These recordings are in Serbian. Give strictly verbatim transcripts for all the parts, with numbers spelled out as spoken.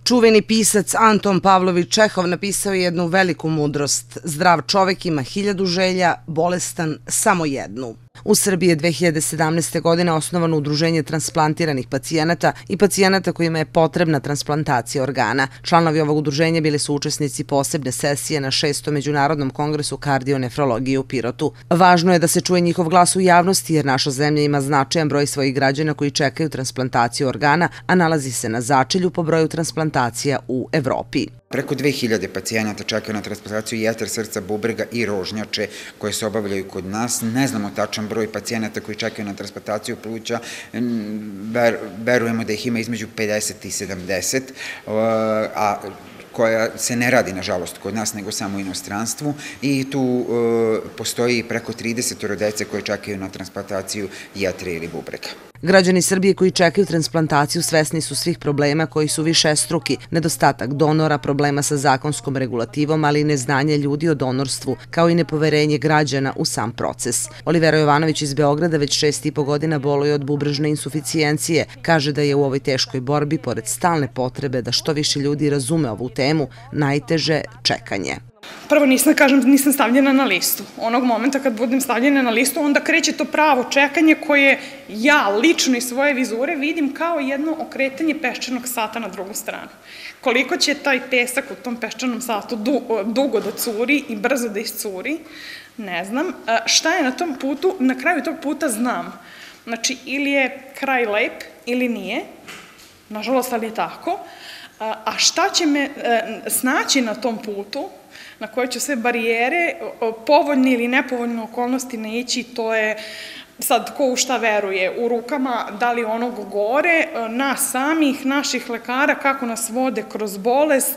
Čuveni pisac Anton Pavlović Čehov napisao je jednu veliku mudrost. Zdrav čovek ima hiljadu želja, bolestan samo jednu. U Srbiji je dve hiljade sedamnaeste. godine osnovano udruženje transplantiranih pacijenata i pacijenata kojima je potrebna transplantacija organa. Članovi ovog udruženja bili su učesnici posebne sesije na šestom Međunarodnom kongresu kardionefrologije u Pirotu. Važno je da se čuje njihov glas u javnosti jer naša zemlja ima značajan broj svojih građana koji čekaju transplantaciju organa, a nalazi se na začelju po broju transplantacija u Evropi. Preko dve hiljade pacijenata čekaju na transplantaciju jetre, srca, bubrega i rožnjače koje se obavljaju kod nas. Ne znamo tačan broj pacijenata koji čekaju na transplantaciju pluća. Verujemo da ih ima između pedeset i sedamdeset, a koja se ne radi, nažalost, kod nas, nego samo u inostranstvu i tu postoji preko trideset dece koje čekaju na transplantaciju jetre ili bubrega. Građani Srbije koji čekaju transplantaciju svesni su svih problema koji su višestruki, nedostatak donora, problema sa zakonskom regulativom, ali i neznanje ljudi o donorstvu, kao i nepoverenje građana u sam proces. Olivera Jovanović iz Beograda već šest i po godina boluje od bubrežne insuficijencije. Kaže da je u ovoj teškoj borbi, pored stalne potrebe da što više ljudi razume ovu temu, najteže čekanje. Prvo nisam, kažem, nisam stavljena na listu. Onog momenta kad budem stavljena na listu, onda kreće to pravo čekanje koje ja lično iz svoje vizure vidim kao jedno okretanje peščanog sata na drugu stranu. Koliko će taj pesak u tom peščanom satu dugo da curi i brzo da iscuri, ne znam. Šta je na tom putu, na kraju tog puta znam. Znači, ili je kraj lep ili nije, nažalost, ali je tako. A šta će me snaći na tom putu, na koje ću sve barijere, povoljne ili nepovoljne okolnosti naići, to je sad ko u šta veruje, u rukama da li onog gore, nas samih, naših lekara, kako nas vode kroz bolest.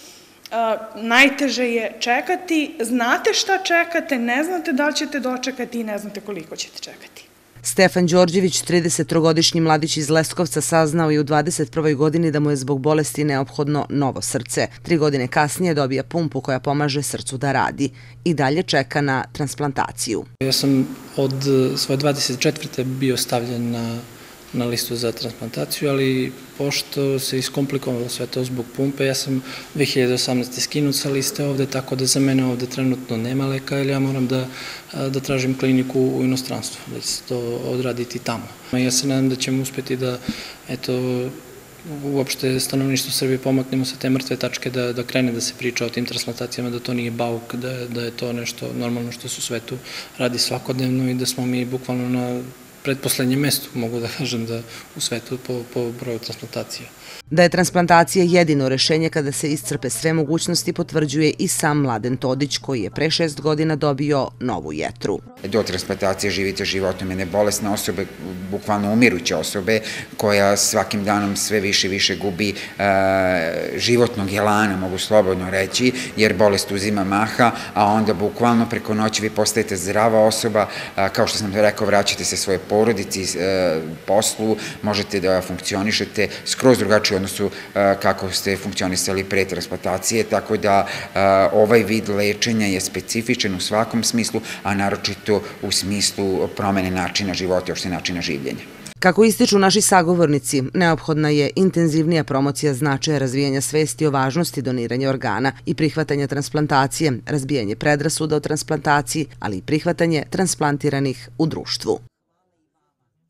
Najteže je čekati, znate šta čekate, ne znate da li ćete dočekati i ne znate koliko ćete čekati. Stefan Đorđević, tridesettrogodišnji mladić iz Leskovca, saznao je u dvadeset prvoj godini da mu je zbog bolesti neophodno novo srce. Tri godine kasnije dobija pumpu koja pomaže srcu da radi. I dalje čeka na transplantaciju. Ja sam od svoje dvadeset četvrte bio stavljen na na listu za transplantaciju, ali pošto se iskomplikovalo sve to zbog pumpe, ja sam dve hiljade osamnaeste. skinut sa liste ovde, tako da za mene ovde trenutno nema leka, jer ja moram da, da tražim kliniku u inostranstvu, da će se to odraditi tamo. Ja se nadam da ćemo uspeti da, eto, uopšte stanovništvo Srbije pomaknemo sa te mrtve tačke, da, da krene da se priča o tim transplantacijama, da to nije bauk, da, da je to nešto normalno što se u svetu radi svakodnevno i da smo mi bukvalno na predposlednjem mestu, mogu da kažem, da u svetu po, po broju transplantacija. Da je transplantacija jedino rešenje kada se iscrpe sve mogućnosti potvrđuje i sam Mladen Todić koji je pre šest godina dobio novu jetru. Do transplantacije živite životom jedne bolesne osobe, bukvalno umiruće osobe, koja svakim danom sve više i više gubi životnog jelana, mogu slobodno reći, jer bolest uzima maha, a onda bukvalno preko noći vi postajete zdrava osoba, kao što sam rekao, vraćate se svoje porodici, poslu, možete da funkcionišete skroz drugačije u odnosu kako ste funkcionisali pre transplantacije, tako da ovaj vid lečenja je specifičan u svakom smislu, a naročito u smislu promene načina života i uopšte načina življenja. Kako ističu naši sagovornici, neophodna je intenzivnija promocija značaja razvijanja svesti o važnosti doniranja organa i prihvatanja transplantacije, razbijanje predrasuda o transplantaciji, ali i prihvatanje transplantiranih u društvu.